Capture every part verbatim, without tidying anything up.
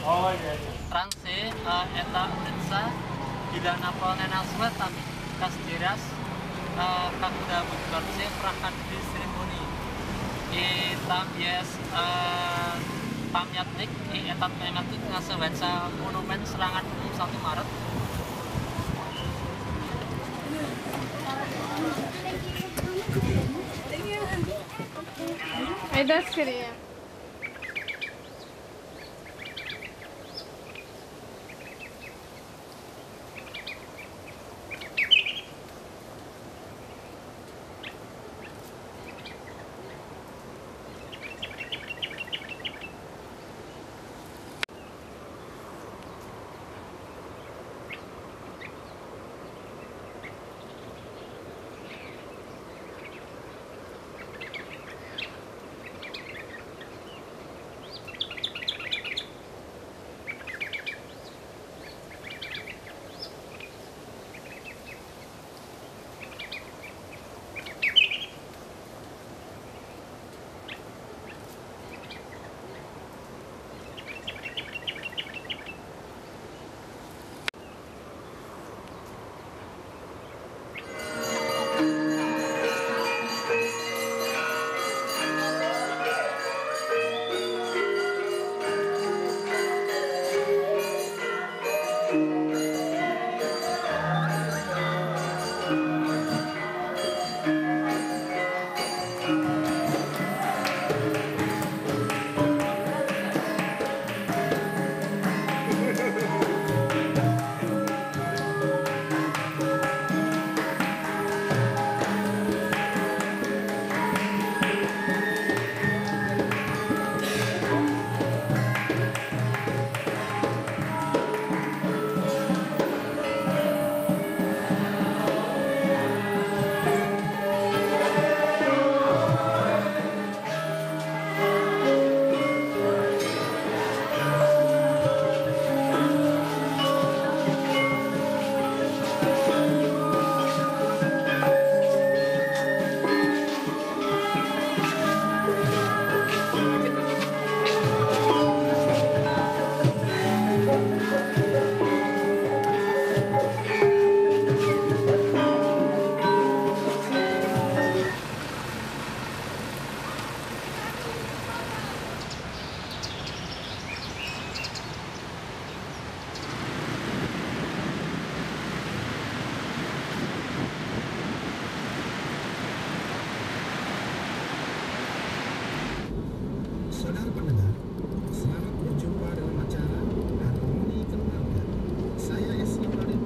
Oh iya iya. Transe uh, eta Densa bila napol nenasmet tapi kas diras uh, kakuda bukarse prakan di seremoni. Eta bias uh, pamyatnik i etat pamyatnik ngasewensa monumen serangan umum satu Maret. Айда скорее. Saudara pendengar, selamat berjumpa dalam acara Harmoni Keluarga. Saya Esi Farid.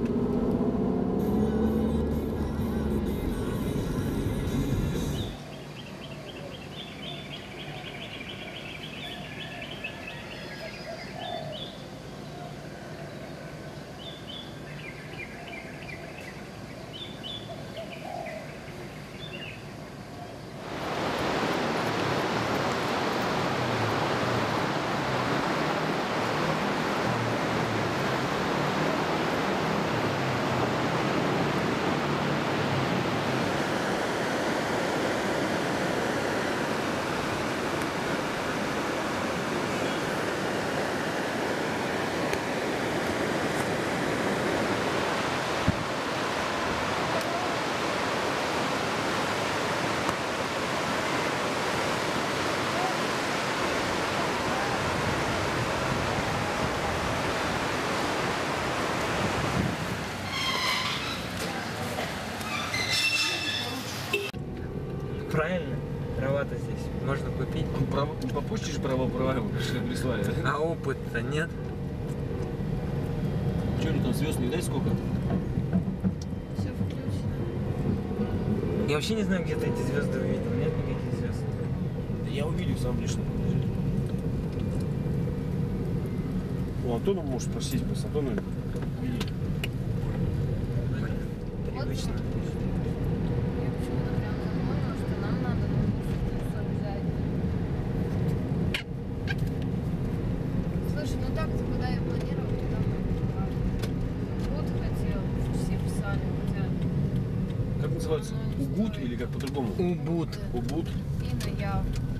Правильно, права-то здесь можно купить. Право, попустишь право права прислали? А опыта нет. Че они там звезд не дай сколько? Все включено. Я вообще не знаю, где ты эти звезды увидел. Нет никаких звезд. Да я увидел сам лично. У Антона можешь спросить, просто Антона видели. Привычно. Я почему-то прям запомнила, что нам надо конституцию обязательно. Слушай, ну так-то, куда я планировала, туда мы вот хотел, все писали, хотя... Как называется? Угуд или как по-другому? Убуд. Убуд. И на Яв.